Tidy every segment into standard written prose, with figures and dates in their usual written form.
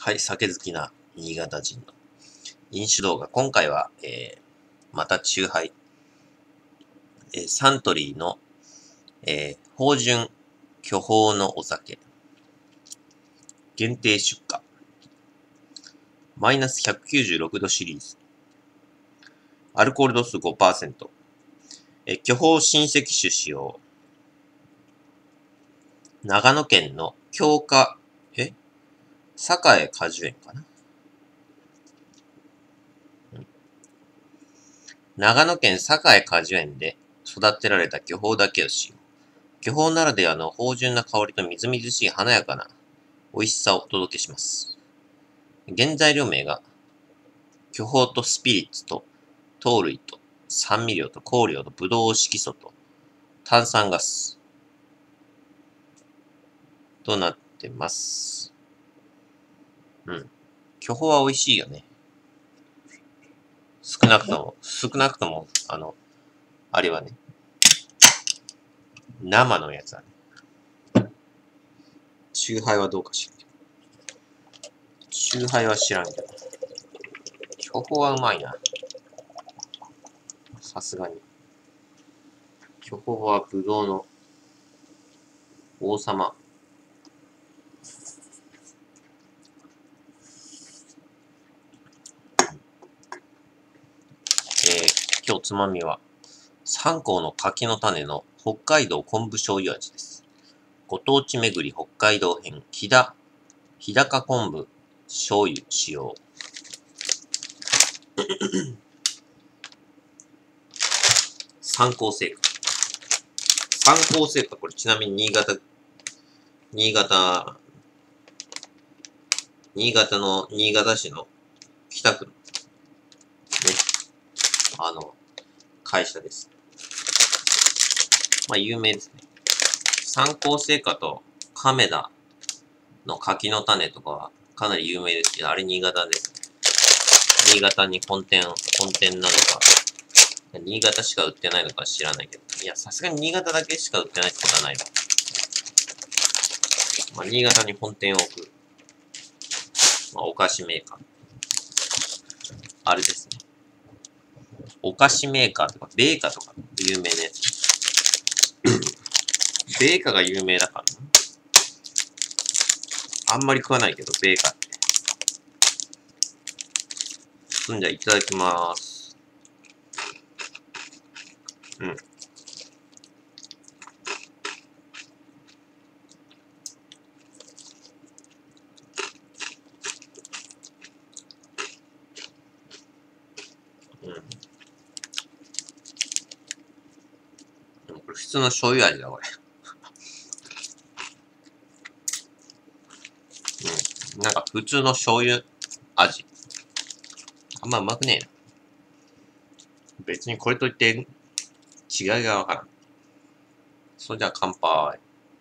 はい、酒好きな新潟人の飲酒動画。今回は、また酎ハイ。サントリーの、芳醇巨峰のお酒。限定出荷。マイナス196度シリーズ。アルコール度数 5%。巨峰新石酒使用。長野県の京華、栄果樹園かな。長野県栄果樹園で育てられた巨峰だけを使用。巨峰ならではの芳醇な香りとみずみずしい華やかな美味しさをお届けします。原材料名が、巨峰とスピリッツと糖類と酸味料と香料とブドウ色素と炭酸ガスとなってます。巨峰は美味しいよね。少なくとも、あれはね、生のやつはね。酎ハイはどうか知らんけど。酎ハイは知らんけど。巨峰はうまいな。さすがに。巨峰はブドウの王様。今日つまみは、三香の柿の種の北海道昆布醤油味です。ご当地巡り北海道編、日高昆布醤油使用。三香製菓。三香製菓、これちなみに新潟市の北区のね、会社です。まあ、有名ですね。三幸製菓と亀田の柿の種とかはかなり有名ですけど、あれ新潟ですね。新潟に本店なのか、新潟しか売ってないのか知らないけど、いや、さすがに新潟だけしか売ってないってことはないな。まあ、新潟に本店を置く、まあ、お菓子メーカー。あれですね。お菓子メーカーとか、米菓とか、有名なやつ。米菓が有名だからな。あんまり食わないけど、米菓って。じゃあ、いただきまーす。でもこれ普通の醤油味だ、これ。なんか普通の醤油味。あんまうまくねえな。別にこれといって違いがわからん。それじゃあ乾杯。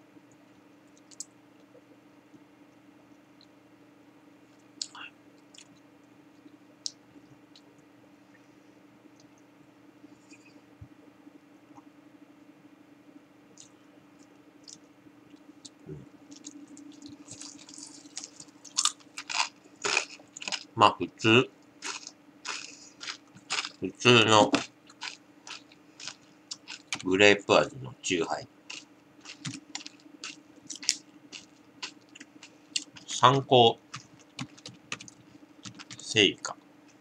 まあ普通のグレープ味の酎ハイ。三幸製菓。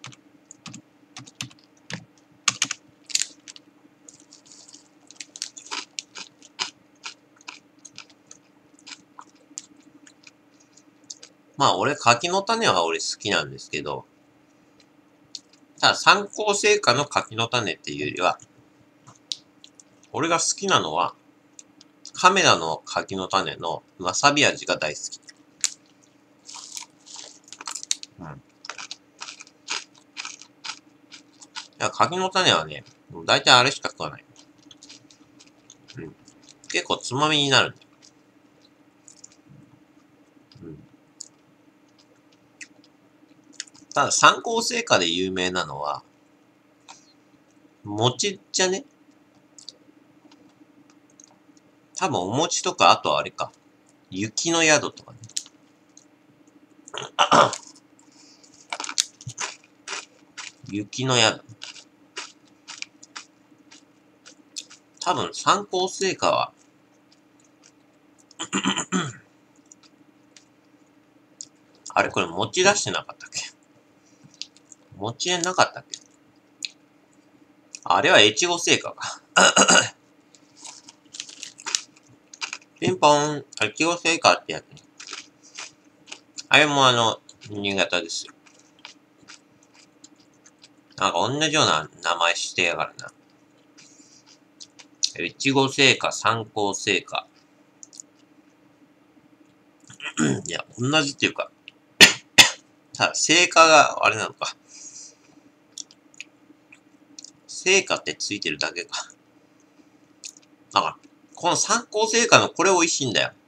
まあ俺柿の種は俺好きなんですけど、ただ三幸製菓の柿の種っていうよりは、俺が好きなのは、亀田の柿の種のわさび味が大好き。いや、柿の種はね、大体あれしか食わない。結構つまみになる。ただ、三幸製菓で有名なのは、餅じゃね？多分お餅とか、あとあれか。雪の宿とかね。 雪の宿。多分、三幸製菓は、あれこれ持ち出してなかったっけ？持ち絵なかったっけ？あれは越後製菓か。ピンポン、越後製菓ってやつね。あれも新潟ですよ。なんか同じような名前してやがるな。越後製菓、三幸製菓。いや、同じっていうか、ただ、製菓があれなのか。製菓ってついてるだけか。なんか、この三幸製菓のこれ美味しいんだよ。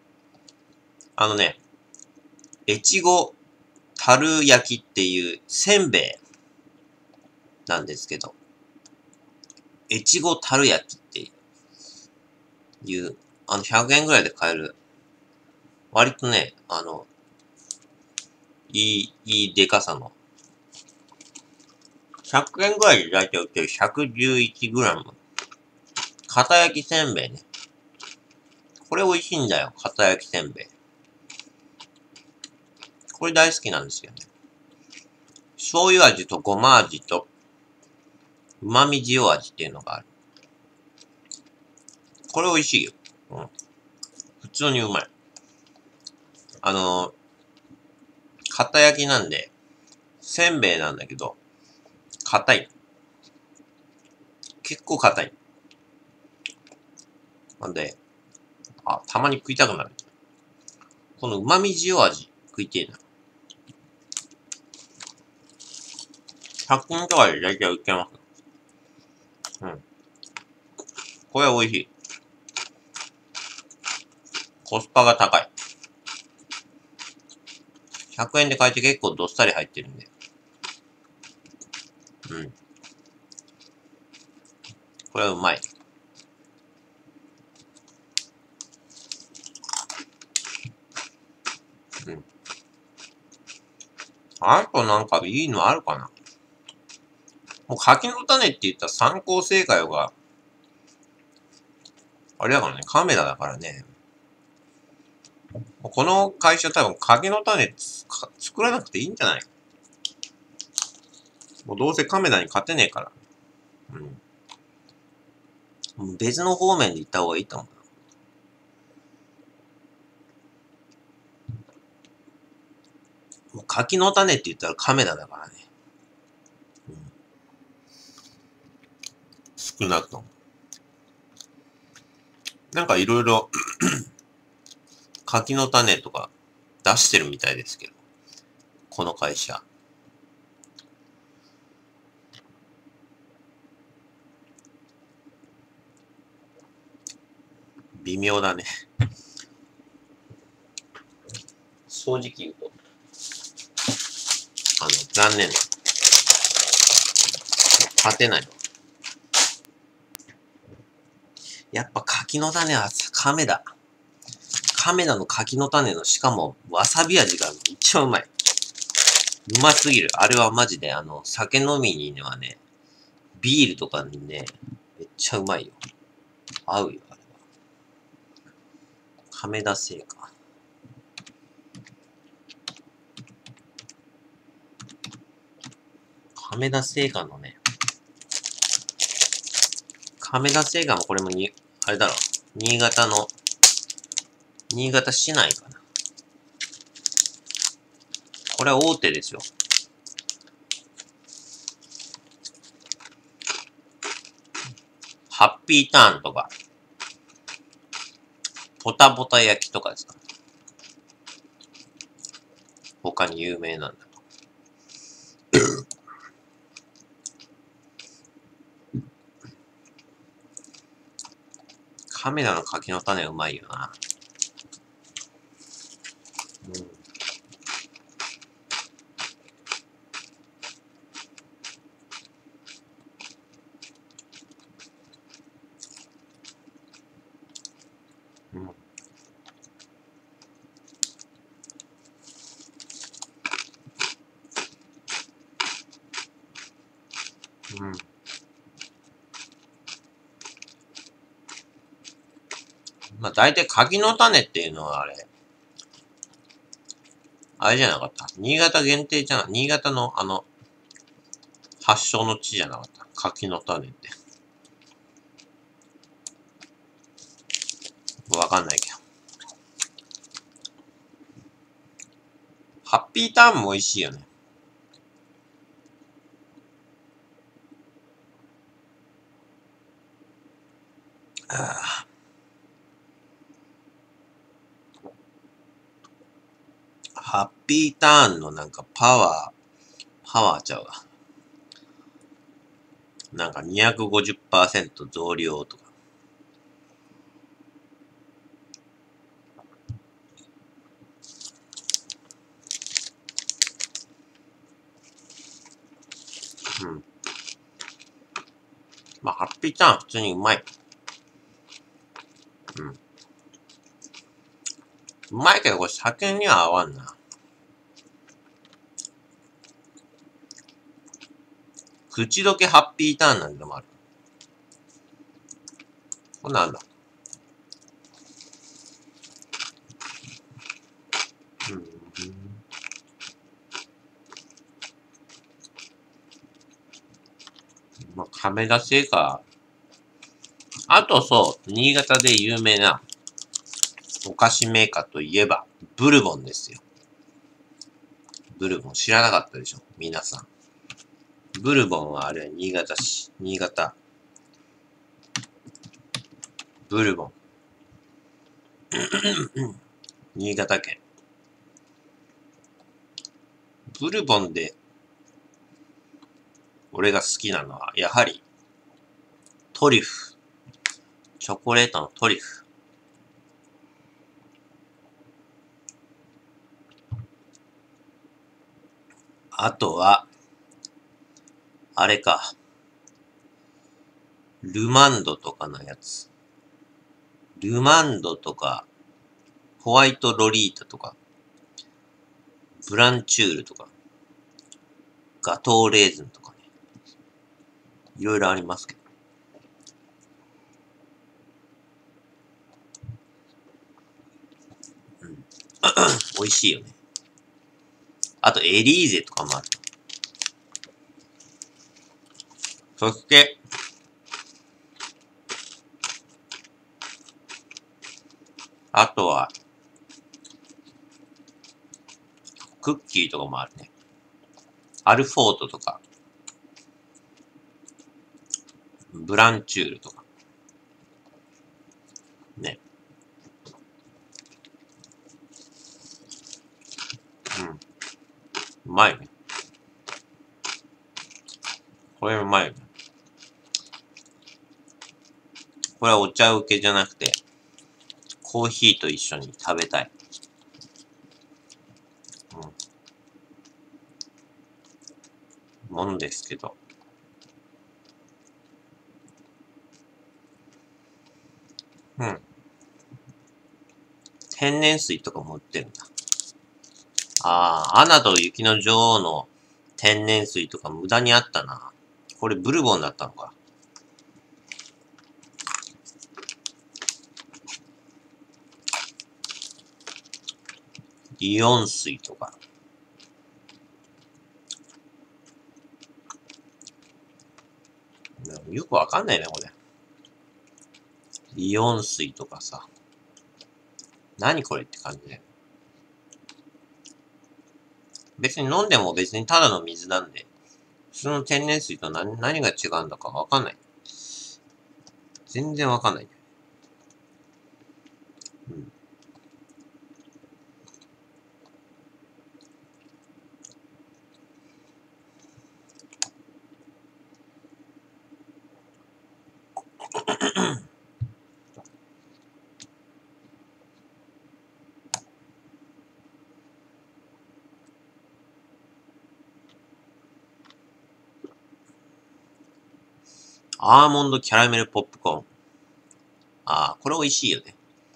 越後樽焼きっていうせんべいなんですけど、越後樽焼きっていう、100円ぐらいで買える、割とね、いいデカさの、100円ぐらいでだいたい売ってる 111g。片焼きせんべいね。これ美味しいんだよ、片焼きせんべい。これ大好きなんですよね。醤油味とごま味と、旨味塩味っていうのがある。これ美味しいよ。うん。普通にうまい。片焼きなんで、せんべいなんだけど、硬い。結構硬い。なんで、たまに食いたくなる。この旨味塩味食いてえな。100均とかで大体売ってます。うん。これは美味しい。コスパが高い。100円で買えて結構どっさり入ってるんで。うん。これはうまい。うん。あとなんかいいのあるかな？もう柿の種って言ったら三幸製菓が、あれだからね、カメラだからね。この会社多分柿の種作らなくていいんじゃない？もうどうせカメラに勝てねえから。うん。別の方面で行った方がいいと思う。もう柿の種って言ったらカメラだからね。うん。少なくとも。なんかいろいろ柿の種とか出してるみたいですけど。この会社。微妙だね。正直言うと。残念だ。勝てない。やっぱ柿の種は亀だ。亀田の柿の種のしかもわさび味が一番うまい。うますぎる。あれはマジで酒飲みにはね、ビールとかにね、めっちゃうまいよ。合うよ、あれは。亀田製菓。亀田製菓のね、亀田製菓もこれもあれだろ。新潟市内かな。これは大手ですよ。ハッピーターンとか、ポタポタ焼きとかですか。他に有名なんだと。亀田の柿の種うまいよな。うん。 まあ大体柿の種っていうのはあれじゃなかった。新潟限定じゃない。新潟の発祥の地じゃなかった。柿の種って。わかんないけど。ハッピーターンも美味しいよね。ハッピーターンのなんかパワーちゃうわ。なんか250% 増量とか。うん。まあ、ハッピーターン普通にうまい。うん。うまいけど、これ酒には合わんな。口どけハッピーターンなんでもある。こんなんだ。うん。まあ、亀田製菓。あとそう、新潟で有名なお菓子メーカーといえば、ブルボンですよ。ブルボン知らなかったでしょ皆さん。ブルボンはあれ、新潟市。新潟。ブルボン。新潟県。ブルボンで、俺が好きなのは、やはり、トリュフ。チョコレートのトリュフ。あとは、あれか。ルマンドとかのやつ。ルマンドとか、ホワイトロリータとか、ブランチュールとか、ガトーレーズンとかね。いろいろありますけど。うん。美味しいよね。あと、エリーゼとかもある。そして、あとは、クッキーとかもあるね。アルフォートとか、ブランチュールとか。ね。うん。うまいね。これうまいよね。これはお茶受けじゃなくて、コーヒーと一緒に食べたい。うん。ものですけど。うん。天然水とかも売ってるんだ。ああ、アナと雪の女王の天然水とか無駄にあったな。これブルボンだったのか。イオン水とか。よくわかんないね、これ。イオン水とかさ。何これって感じで。別に飲んでも別にただの水なんで、普通の天然水と何が違うんだかわかんない。全然わかんない。うん。アーモンドキャラメルポップコーン。ああ、これ美味しいよね。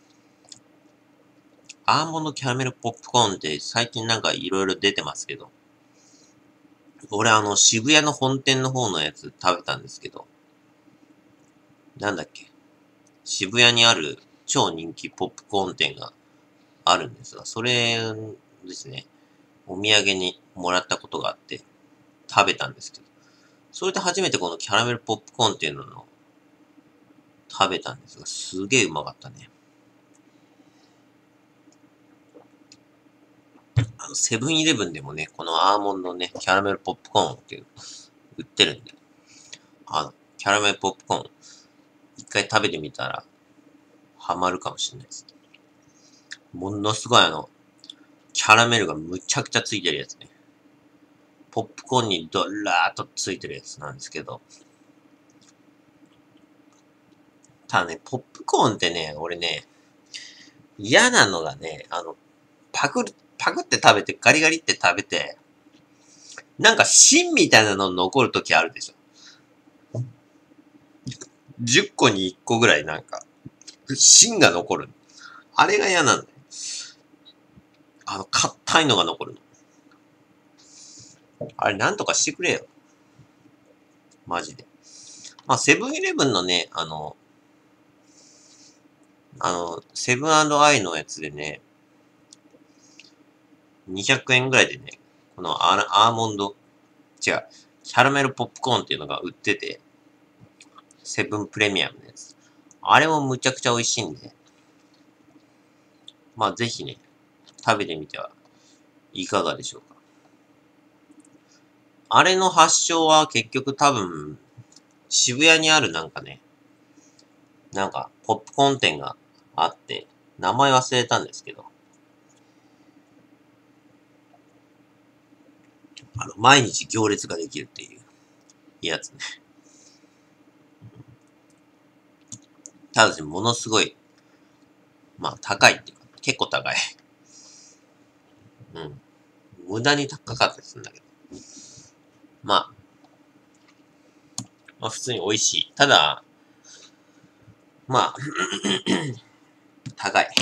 アーモンドキャラメルポップコーンって最近なんかいろいろ出てますけど、俺渋谷の本店の方のやつ食べたんですけど、なんだっけ。渋谷にある超人気ポップコーン店があるんですが、それですね、お土産にもらったことがあって食べたんですけど、それで初めてこのキャラメルポップコーンっていうのを食べたんですが、すげえうまかったね。セブンイレブンでもね、このアーモンドね、キャラメルポップコーンっていう売ってるんで、キャラメルポップコーン、一回食べてみたら、ハマるかもしれないです。ものすごいキャラメルがむちゃくちゃついてるやつね。ポップコーンにドラーっとついてるやつなんですけど、ただね、ポップコーンってね、俺ね、嫌なのがね、パクって食べて、ガリガリって食べて、なんか芯みたいなの残るときあるでしょ。10個に1個ぐらいなんか、芯が残る。あれが嫌なんだよ。硬いのが残るの。あれなんとかしてくれよ。マジで。まあ、セブンイレブンのね、セブン&アイのやつでね、200円ぐらいでね、このアーモンド、違う、キャラメルポップコーンっていうのが売ってて、セブンプレミアムのやつ。あれもむちゃくちゃ美味しいんで、まあぜひね、食べてみてはいかがでしょうか。あれの発祥は結局多分、渋谷にあるなんかね、なんかポップコーン店があって、名前忘れたんですけど、毎日行列ができるっていうやつね。ただし、ものすごい、まあ高いっていうか、結構高い。うん。無駄に高かったりするんだけど。まあ普通に美味しい。ただ、まあ高い。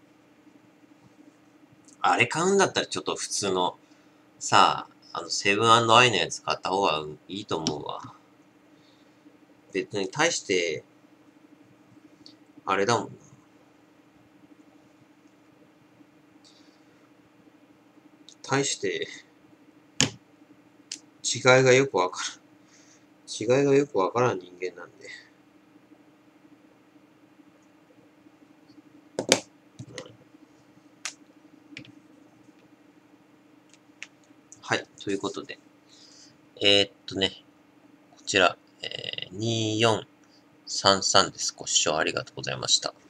あれ買うんだったらちょっと普通の、さあ、セブン&アイのやつ買った方がいいと思うわ。別に対して、あれだもんな。対して、違いがよくわからん。違いがよくわからん人間なんで。はい。ということで。こちら、2433です。ご視聴ありがとうございました。